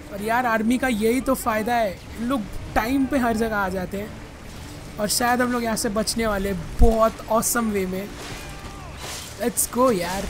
और यार आर्मी का यही तो फ़ायदा है, इन लोग टाइम पे हर जगह आ जाते हैं और शायद हम लोग यहाँ से बचने वाले बहुत ऑसम वे में। लेट्स गो यार।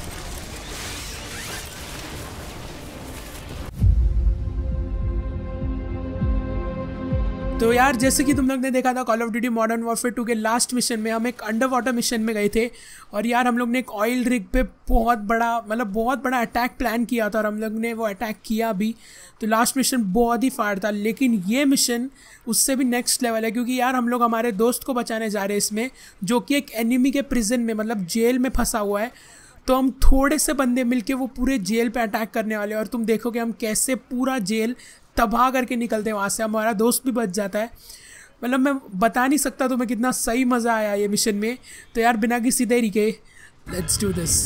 तो यार जैसे कि तुम लोग ने देखा था Call of Duty Modern Warfare 2 के लास्ट मिशन में हम एक अंडर वाटर मिशन में गए थे और यार हम लोग ने एक ऑयल रिग पे बहुत बड़ा अटैक प्लान किया था और हम लोग ने वो अटैक किया भी। तो लास्ट मिशन बहुत ही फाड़ था, लेकिन ये मिशन उससे भी नेक्स्ट लेवल है क्योंकि यार हम लोग हमारे दोस्त को बचाने जा रहे हैं इसमें, जो कि एक एनिमी के प्रिजन में मतलब जेल में फंसा हुआ है। तो हम थोड़े से बंदे मिलके वो पूरे जेल पे अटैक करने वाले हैं और तुम देखोगे हम कैसे पूरा जेल तबाह करके निकलते हैं वहाँ से। हमारा दोस्त भी बच जाता है। मतलब मैं बता नहीं सकता तुम्हें कितना सही मज़ा आया ये मिशन में। तो यार बिना किसी देरी के let's do this.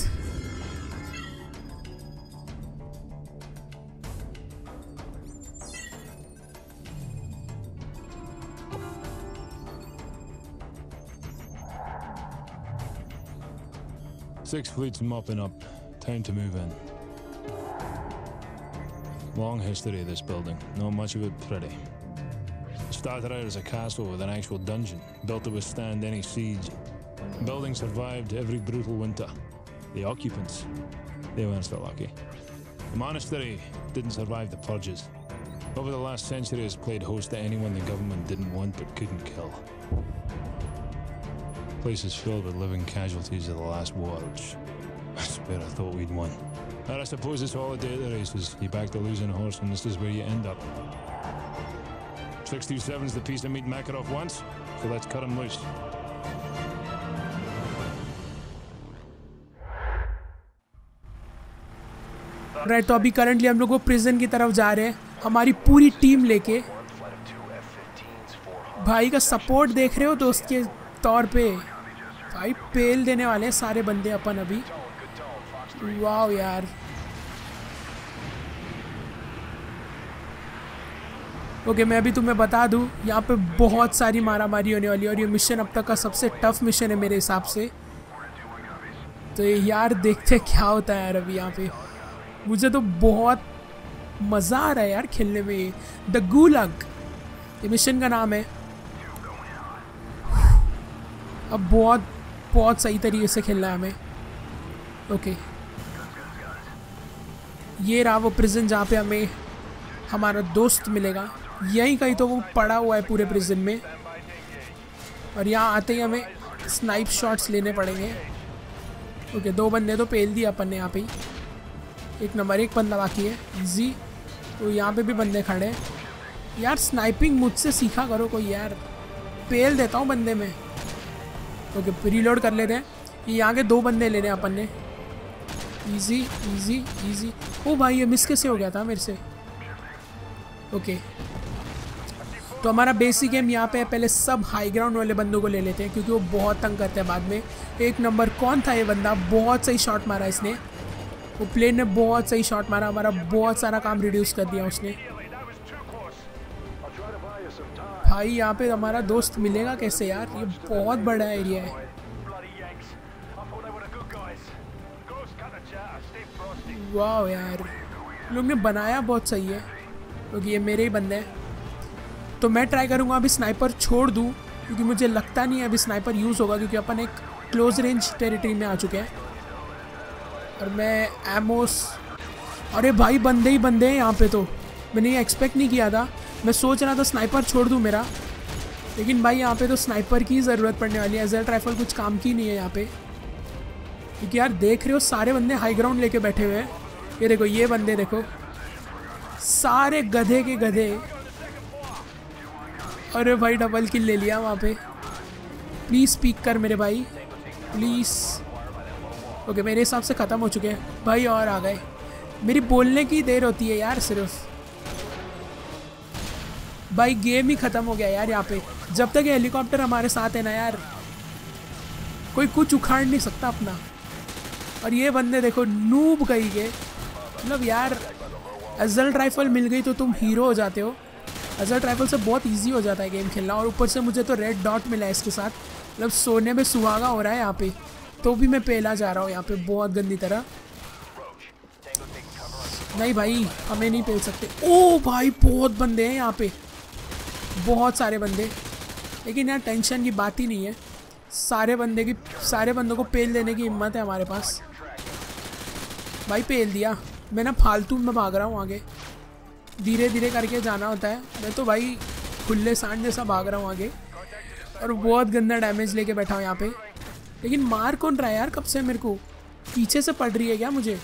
Six fleets mopping up. Time to move in. Long history of this building. Not much of it pretty. It started out as a castle with an actual dungeon, built to withstand any siege. The building survived every brutal winter. The occupants, they weren't so lucky. The monastery didn't survive the purges. Over the last century, it's played host to anyone the government didn't want but couldn't kill. The place is filled with living casualties of the last war, which I swear I thought we'd won. But I suppose it's all a day at the races. You back the losing horse and this is where you end up. 627's the piece of meat Makarov wants, so let's cut him loose. Right, तो अभी currently हम लोग वो prison की तरफ जा रहे हैं हमारी पूरी टीम लेके। भाई का सपोर्ट देख रहे हो दोस्त के तौर पे, भाई पेल देने वाले हैं सारे बंदे अपन अभी। वाह यार, ओके मैं अभी तुम्हें बता दूं यहाँ पे बहुत सारी मारामारी होने वाली है और ये मिशन अब तक का सबसे टफ मिशन है मेरे हिसाब से। तो यार देखते क्या होता है यार अभी यहाँ पे। मुझे तो बहुत मज़ा आ रहा है यार खेलने में। द गुलग ये मिशन का नाम है। अब बहुत सही तरीके से खेलना है हमें। ओके ये रहा वो प्रिजन जहाँ पे हमें हमारा दोस्त मिलेगा। यहीं कहीं तो वो पड़ा हुआ है पूरे प्रिजन में और यहाँ आते ही हमें स्नाइप शॉट्स लेने पड़ेंगे। ओके 2 बंदे तो पेल दिए अपन ने यहाँ पे ही। 1 नंबर 1 बंदा बाकी है इजी। तो यहाँ पे भी बंदे खड़े हैं यार। स्नाइपिंग मुझसे सीखा करो कोई यार, पेल देता हूँ बंदे में। ओके रीलोड कर लेते हैं। यहाँ के 2 बंदे लेने अपन ने। Easy easy easy. ओ भाई ये मिस कैसे हो गया था मेरे से। ओके तो हमारा बेसिक गेम यहाँ पे है। पहले सब हाई ग्राउंड वाले बंदों को ले लेते हैं क्योंकि वो बहुत तंग करते हैं बाद में। 1 नंबर कौन था ये बंदा, बहुत सही शॉट मारा इसने। वो प्लेन ने बहुत सही शॉट मारा, हमारा बहुत सारा काम रिड्यूस कर दिया उसने। भाई यहाँ पे हमारा दोस्त मिलेगा कैसे यार, ये बहुत बड़ा एरिया है। वाह यार लोग ने बनाया बहुत सही है क्योंकि ये मेरे ही बंदे हैं। तो मैं ट्राई करूँगा अभी स्नाइपर छोड़ दूँ क्योंकि मुझे लगता नहीं है अभी स्नाइपर यूज़ होगा क्योंकि अपन एक क्लोज रेंज टेरिटरी में आ चुके हैं। और मैं एमोस, अरे भाई बंदे ही बंदे हैं यहाँ पे। तो मैंने ये एक्सपेक्ट नहीं किया था। मैं सोच रहा था स्नाइपर छोड़ दूँ मेरा, लेकिन भाई यहाँ पे तो स्नाइपर की ज़रूरत पड़ने वाली है। एजल्ट राइफल कुछ काम की नहीं है यहाँ पे क्योंकि यार देख रहे हो सारे बंदे हाई ग्राउंड लेके बैठे हुए हैं। ये देखो ये बंदे देखो, सारे गधे के गधे। अरे भाई डबल किल ले लिया वहाँ पे। प्लीज़ स्पीक कर मेरे भाई प्लीज़। ओके मेरे हिसाब से ख़त्म हो चुके हैं भाई और आ गए। मेरी बोलने की देर होती है यार सिर्फ। भाई गेम ही ख़त्म हो गया यार यहाँ पे। जब तक ये हेलीकॉप्टर हमारे साथ है ना यार, कोई कुछ उखाड़ नहीं सकता अपना। और ये बंदे देखो नूब कहीं के, मतलब यार एजल्ट राइफल मिल गई तो तुम हीरो हो जाते हो। एजल्ट राइफल से बहुत इजी हो जाता है गेम खेलना। और ऊपर से मुझे तो रेड डॉट मिला है इसके साथ, मतलब सोने में सुहागा हो रहा है यहाँ पे। तो भी मैं पेला जा रहा हूँ यहाँ पे बहुत गंदी तरह। नहीं भाई, हमें नहीं पेल सकते। ओ भाई बहुत बंदे हैं यहाँ पे, बहुत सारे बंदे। लेकिन यार टेंशन की बात ही नहीं है, सारे बंदों को पेल देने की हिम्मत है हमारे पास। भाई पेल दिया। मैं ना फालतू में भाग रहा हूँ आगे, धीरे धीरे करके जाना होता है। मैं तो भाई खुले सांड जैसा भाग रहा हूँ आगे, और बहुत गंदा डैमेज लेके बैठा हूँ यहाँ पे। लेकिन मार कौन रहा है यार कब से? मेरे को पीछे से पड़ रही है क्या मुझे?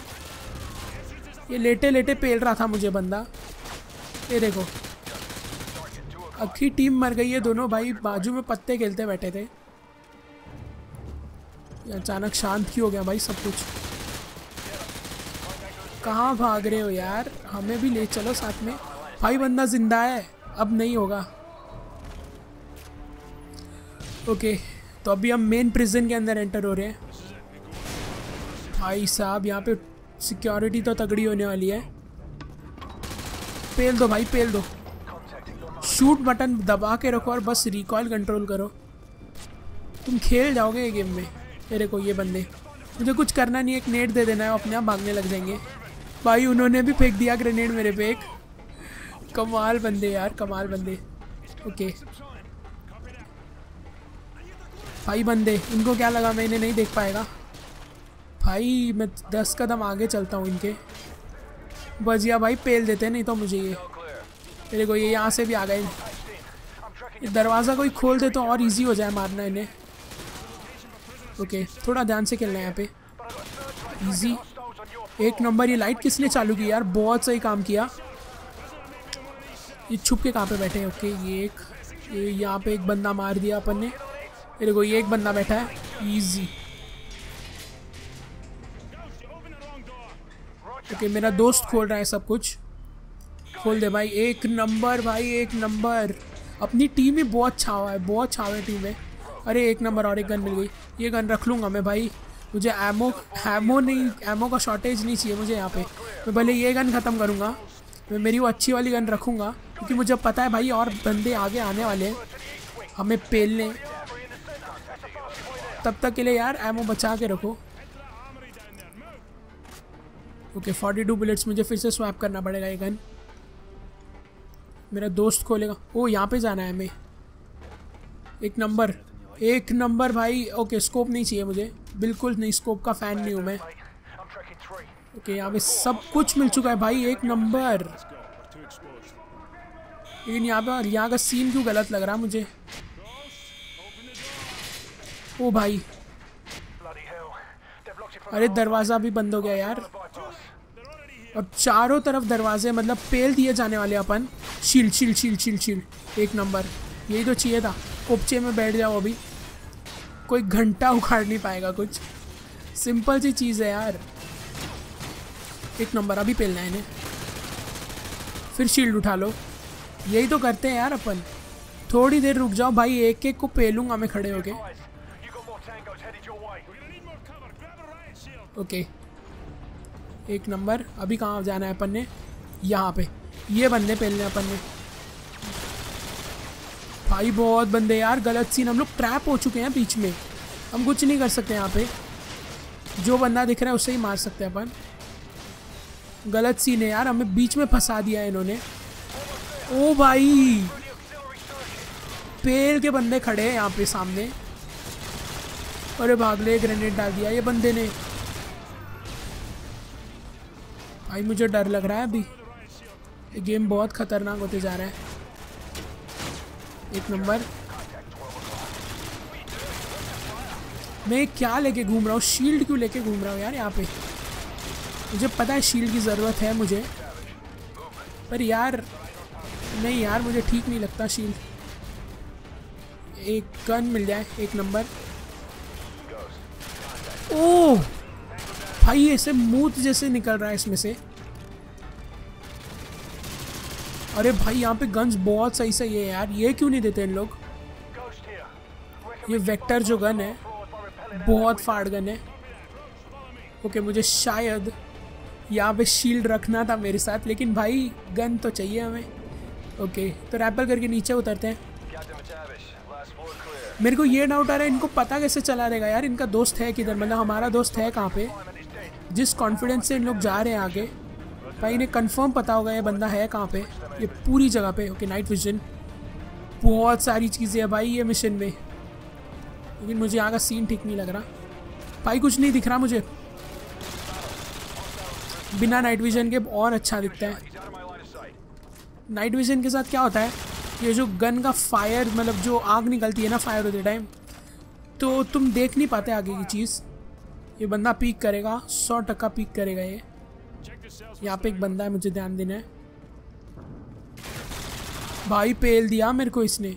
ये लेटे लेटे पेल रहा था मुझे बंदा। ये देखो, आखिरी टीम मर गई है। दोनों भाई बाजू में पत्ते खेलते बैठे थे। अचानक शांत क्यों हो गया भाई सब कुछ? कहाँ भाग रहे हो यार? हमें भी ले चलो साथ में। भाई बंदा जिंदा है, अब नहीं होगा। ओके, तो अभी हम मेन प्रिजन के अंदर एंटर हो रहे हैं। भाई साहब यहाँ पे सिक्योरिटी तो तगड़ी होने वाली है। पेल दो भाई, पेल दो। शूट बटन दबा के रखो और बस रिकॉइल कंट्रोल करो, तुम खेल जाओगे ये गेम में। मेरे को ये बंदे, मुझे कुछ करना नहीं है, एक नेट दे देना है, अपने आप भागने लग जाएंगे। भाई उन्होंने भी फेंक दिया ग्रेनेड मेरे पे एक। कमाल बंदे यार, कमाल बंदे। ओके भाई बंदे, इनको क्या लगा मैं इन्हें नहीं देख पाएगा? भाई मैं 10 कदम आगे चलता हूँ इनके। बजिया भाई पेल देते नहीं तो मुझे ये। मेरे को ये यहाँ से भी आ गए। दरवाज़ा कोई खोल दे तो और इजी हो जाए मारना इन्हें। ओके थोड़ा ध्यान से खेलना है यहाँ पे। इजी, एक नंबर। ये लाइट किसने चालू की यार? बहुत सही काम किया। ये छुप के कहाँ पे बैठे हैं? ओके ये यहाँ पे एक बंदा मार दिया अपन ने। मेरे को ये एक बंदा बैठा है। इजी। ओके मेरा दोस्त खोल रहा है सब कुछ। खोल दे भाई। एक नंबर भाई, एक नंबर। अपनी टीम ही बहुत छावा है, बहुत छावे टीम है। अरे एक नंबर। और एक गन मिल गई। ये गन रख लूँगा मैं भाई। मुझे एमो का शॉर्टेज नहीं चाहिए मुझे यहाँ पे। मैं भले ये गन ख़त्म करूँगा, मैं मेरी वो अच्छी वाली गन रखूँगा, क्योंकि मुझे पता है भाई और बंदे आगे आने वाले हैं हमें पेलने। तब तक के लिए यार एमो बचा के रखो। ओके 42 बुलेट्स मुझे फिर से स्वैप करना पड़ेगा ये गन। मेरा दोस्त खोलेगा। ओ यहाँ पे जाना है हमें। एक नंबर, एक नंबर भाई। ओके स्कोप नहीं चाहिए मुझे, बिल्कुल नहीं, स्कोप का फ़ैन नहीं हूँ मैं। ओके यहाँ पे सब कुछ मिल चुका है भाई, एक नंबर। लेकिन यहाँ का सीन क्यों गलत लग रहा है मुझे? ओ भाई, अरे दरवाज़ा भी बंद हो गया यार। अब चारों तरफ दरवाजे, मतलब पेल दिए जाने वाले अपन। Shield shield shield shield shield, एक नंबर। यही तो चाहिए था। कोपचे में बैठ जाओ अभी, कोई घंटा उखाड़ नहीं पाएगा कुछ। सिंपल सी चीज़ है यार। एक नंबर। अभी पेलना है इन्हें, फिर शील्ड उठा लो। यही तो करते हैं यार अपन। थोड़ी देर रुक जाओ भाई, एक एक को पेलूंगा मैं खड़े होके। ओके एक नंबर। अभी कहाँ जाना है अपन ने? यहाँ पे ये बंदे पेलने अपन ने। भाई बहुत बंदे यार, गलत सीन। हम लोग ट्रैप हो चुके हैं बीच में, हम कुछ नहीं कर सकते यहाँ पे। जो बंदा दिख रहा है उससे ही मार सकते हैं अपन। गलत सीन है यार, हमें बीच में फंसा दिया है इन्होंने। ओ भाई, पेड़ के बंदे खड़े हैं यहाँ पे सामने। अरे भाग ले, ग्रेनेड डाल दिया ये बंदे ने। भाई मुझे डर लग रहा है अभी, ये गेम बहुत खतरनाक होते जा रहा है। एक नंबर। मैं क्या लेके घूम रहा हूँ? शील्ड क्यों लेके घूम रहा हूँ यार यहाँ पे? मुझे पता है शील्ड की ज़रूरत है मुझे, पर यार नहीं यार, मुझे ठीक नहीं लगता शील्ड। एक गन मिल जाए। एक नंबर। ओह भाई, ऐसे मूत जैसे निकल रहा है इसमें से। अरे भाई यहाँ पे गन्स बहुत सही सही है यार, ये क्यों नहीं देते इन लोग? ये वेक्टर जो गन है बहुत फाड़ गन है। ओके मुझे शायद यहाँ पे शील्ड रखना था मेरे साथ, लेकिन भाई गन तो चाहिए हमें। ओके तो रैपल करके नीचे उतरते हैं। मेरे को ये डाउट आ रहा है, इनको पता कैसे चला रहेगा यार इनका दोस्त है किधर? मतलब हमारा दोस्त है कहाँ पे? जिस कॉन्फिडेंस से इन लोग जा रहे हैं आगे, भाई इन्हें कंफर्म पता होगा ये बंदा है कहाँ पे, ये पूरी जगह पे। ओके नाइट विजन, बहुत सारी चीज़ें हैं भाई ये मिशन में, लेकिन मुझे यहाँ का सीन ठीक नहीं लग रहा भाई, कुछ नहीं दिख रहा मुझे। बिना नाइट विजन के और अच्छा दिखता है। नाइट विजन के साथ क्या होता है, ये जो गन का फायर, मतलब जो आग निकलती है ना फायर होते टाइम, तो तुम देख नहीं पाते आगे की चीज़। ये बंदा पीक करेगा, 100% पीक करेगा ये। यहाँ पे एक बंदा है, मुझे ध्यान देना है। भाई पेल दिया मेरे को इसने।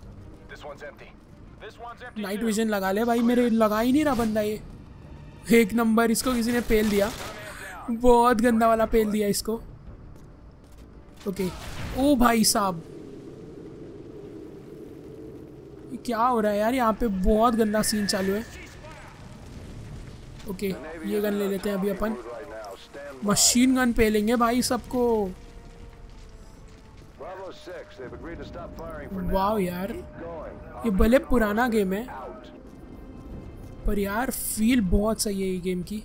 नाइट विजन लगा ले भाई, मेरे लगा ही नहीं रहा बंदा ये। एक नंबर, इसको किसी ने पेल दिया, बहुत गंदा वाला पेल दिया इसको। ओके ओ भाई साहब, क्या हो रहा है यार, यहाँ पे बहुत गंदा सीन चालू है। ओके ये गन ले लेते हैं अभी अपन, मशीन गन पेलेंगे भाई सबको। वाह यार, ये भले पुराना गेम है पर यार फील बहुत सही है ये गेम की।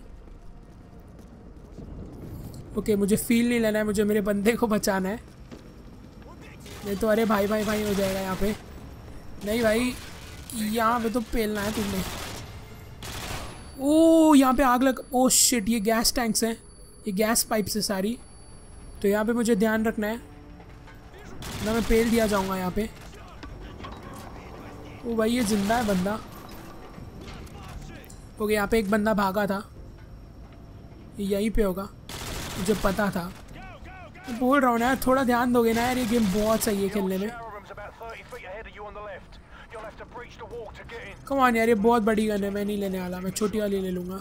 ओके मुझे फील नहीं लेना है, मुझे मेरे बंदे को बचाना है, नहीं तो अरे भाई भाई भाई हो जाएगा यहाँ पे। नहीं भाई यहाँ पे तो पेलना है तुमने। ओ यहाँ पे आग लग, ओ शिट, ये गैस टैंक्स हैं, ये गैस पाइप्स है सारी, तो यहाँ पे मुझे ध्यान रखना है ना, मैं पेल दिया जाऊँगा यहाँ पे। ओ भाई ये जिंदा है बंदा। ओके यहाँ पे एक बंदा भागा था, ये यहीं पे होगा, मुझे पता था। तो बोल रहा हूँ ना यार, थोड़ा ध्यान दोगे ना यार, ये गेम बहुत सही है खेलने में। कम ऑन यार, ये बहुत बड़ी गन है, मैं नहीं लेने वाला, मैं छोटी वाली ले लूँगा।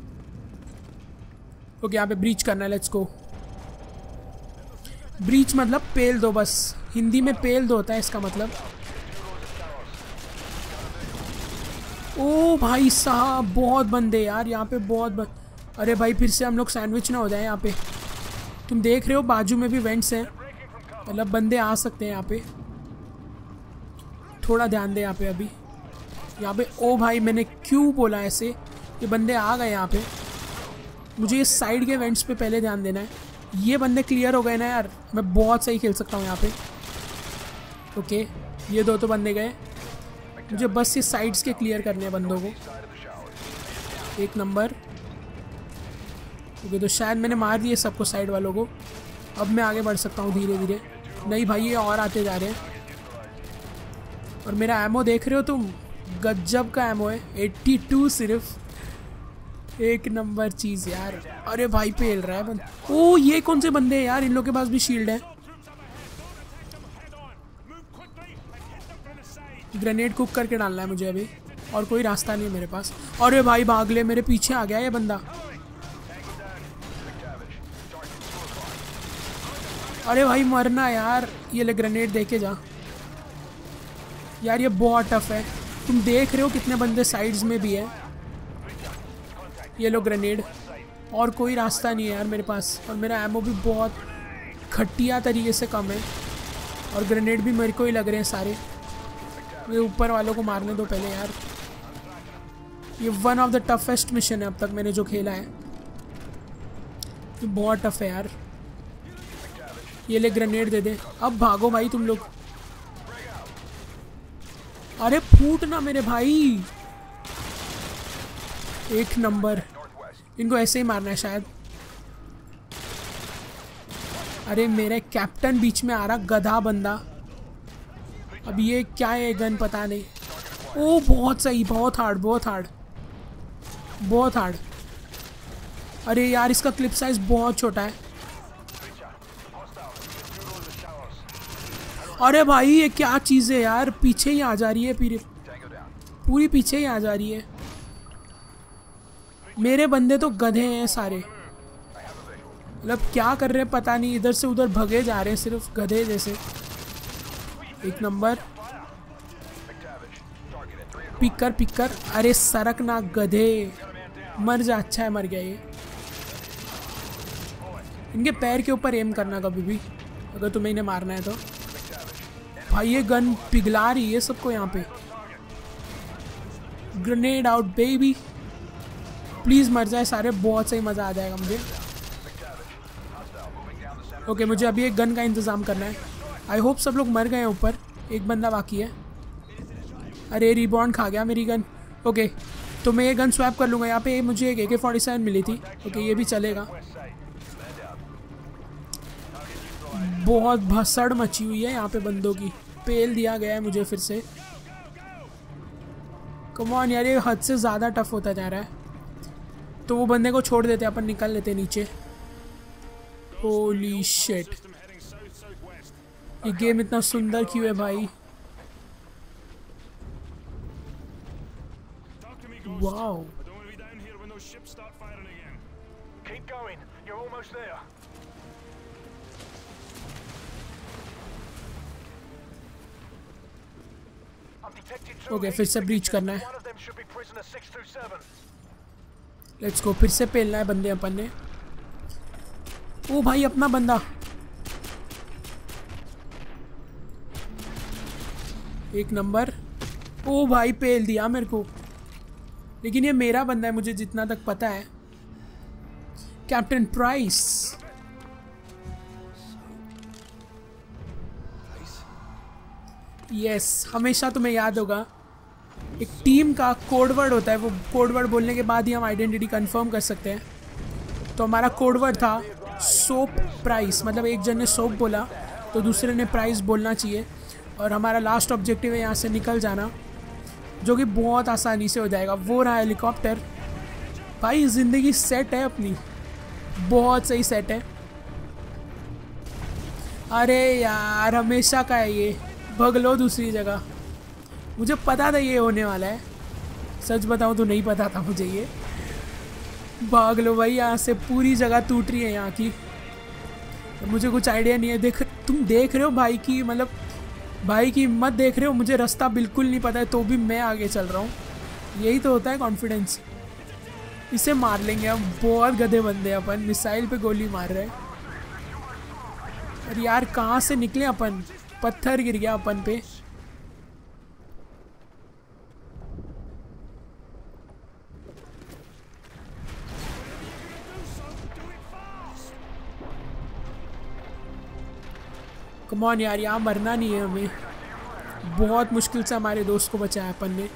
ओके यहाँ पे ब्रीच करना है, लेट्स गो। ब्रीच मतलब पेल दो, बस हिंदी में पेल दो होता है इसका मतलब। ओ भाई साहब बहुत बंदे यार यहाँ पे, बहुत अरे भाई फिर से हम लोग सैंडविच ना हो जाए यहाँ पे। तुम देख रहे हो बाजू में भी वेंट्स हैं, मतलब बंदे आ सकते हैं यहाँ पे, थोड़ा ध्यान दे यहाँ पे अभी। यहाँ पे ओ भाई मैंने क्यों बोला ऐसे, ये बंदे आ गए यहाँ पे। मुझे ये साइड के वेंट्स पे पहले ध्यान देना है। ये बंदे क्लियर हो गए ना यार, मैं बहुत सही खेल सकता हूँ यहाँ पे। ओके ये दो तो बंदे गए, मुझे बस ये साइड्स के क्लियर करने हैं बंदों को। एक नंबर। ओके तो शायद मैंने मार दिए सबको साइड वालों को, अब मैं आगे बढ़ सकता हूँ धीरे धीरे। नहीं भाई ये और आते जा रहे हैं, और मेरा एमओ देख रहे हो तुम, गजब का एमओ है, 82 सिर्फ। एक नंबर चीज़ यार। अरे भाई पेल रहा है बंद। ओ ये कौन से बंदे हैं यार, इन लोग के पास भी शील्ड है। ग्रेनेड कुक करके डालना है मुझे अभी, और कोई रास्ता नहीं है मेरे पास। अरे भाई भाग ले, मेरे पीछे आ गया ये बंदा। अरे भाई मरना यार, ये ले ग्रेनेड दे के जा यार, ये बहुत टफ है। तुम देख रहे हो कितने बंदे साइड्स में भी है। ये लो ग्रेनेड, और कोई रास्ता नहीं है यार मेरे पास, और मेरा एमओ भी बहुत घटिया तरीके से कम है, और ग्रेनेड भी मेरे को ही लग रहे हैं सारे। ये ऊपर वालों को मारने दो पहले यार। ये one of the toughest mission है अब तक मैंने जो खेला है, ये बहुत टफ है यार। ये ले ग्रेनेड दे दे, अब भागो भाई तुम लोग। अरे फूट ना मेरे भाई। एक नंबर, इनको ऐसे ही मारना है शायद। अरे मेरे कैप्टन बीच में आ रहा, गधा बंदा। अब ये क्या है गन पता नहीं। ओ बहुत सही, बहुत हार्ड, बहुत हार्ड, बहुत हार्ड। अरे यार इसका क्लिप साइज बहुत छोटा है। अरे भाई ये क्या चीज़ है यार, पीछे ही आ जा रही है, पूरी पीछे ही आ जा रही है। मेरे बंदे तो गधे हैं सारे, मतलब क्या कर रहे हैं पता नहीं, इधर से उधर भगे जा रहे हैं सिर्फ गधे जैसे। एक नंबर, पिक कर पिक कर। अरे सरक ना गधे, मर जा। अच्छा है मर गया ये। इनके पैर के ऊपर एम करना कभी भी अगर तुम्हें इन्हें मारना है तो। भाई ये गन पिघला रही है सबको यहाँ पे। ग्रेनेड आउट बेबी, प्लीज मर जाए सारे, बहुत सही मजा आ जाएगा मुझे। ओके मुझे अभी एक गन का इंतज़ाम करना है। आई होप सब लोग मर गए हैं ऊपर, एक बंदा बाकी है। अरे रिबॉन्ड खा गया मेरी गन। ओके तो मैं ये गन स्वैप कर लूँगा। यहाँ पे मुझे एक AK-47 मिली थी। ओके ये भी चलेगा। बहुत भसड़ मची हुई है यहाँ पे बंदों की। पेल दिया गया है मुझे फिर से। कम ऑन यार, ये हद से ज़्यादा टफ होता जा रहा है। तो वो बंदे को छोड़ देते, अपन निकल लेते नीचे। होली शिट, ये गेम इतना सुंदर क्यों है भाई। वाओ ओके फिर से ब्रीच करना है। लेट्स गो, फिर से पेलना है बंदे अपन ने। ओ भाई अपना बंदा, एक नंबर। ओ भाई पेल दिया मेरे को, लेकिन ये मेरा बंदा है मुझे जितना तक पता है। Captain price. यस हमेशा तुम्हें याद होगा, एक टीम का कोड वर्ड होता है, वो कोड वर्ड बोलने के बाद ही हम आइडेंटिटी कंफर्म कर सकते हैं। तो हमारा कोड वर्ड था सोप प्राइस, मतलब एक जन ने सोप बोला तो दूसरे ने प्राइस बोलना चाहिए। और हमारा लास्ट ऑब्जेक्टिव है यहाँ से निकल जाना, जो कि बहुत आसानी से हो जाएगा। वो रहा हेलीकॉप्टर। भाई ज़िंदगी सेट है अपनी, बहुत सही सेट है। अरे यार हमेशा का है ये, भग लो दूसरी जगह। मुझे पता था ये होने वाला है, सच बताऊं तो नहीं पता था मुझे ये। भाग लो भाई यहाँ से, पूरी जगह टूट रही है यहाँ की। मुझे कुछ आइडिया नहीं है। देख तुम देख रहे हो भाई की, मतलब भाई की हिम्मत देख रहे हो। मुझे रास्ता बिल्कुल नहीं पता है तो भी मैं आगे चल रहा हूँ। यही तो होता है कॉन्फिडेंस। इसे मार लेंगे हम, बहुत गधे बंदे अपन। मिसाइल पे गोली मार रहे हैं। अरे यार कहाँ से निकले अपन, पत्थर गिर गया अपन पे। कम ऑन यार, यहाँ मरना नहीं है हमें। बहुत मुश्किल से हमारे दोस्त को बचाया अपन ने।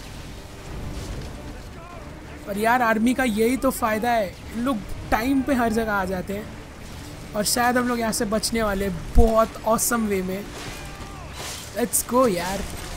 और यार आर्मी का यही तो फ़ायदा है, इन लोग टाइम पे हर जगह आ जाते हैं। और शायद हम लोग यहाँ से बचने वाले बहुत ऑसम वे में। लेट्स गो यार।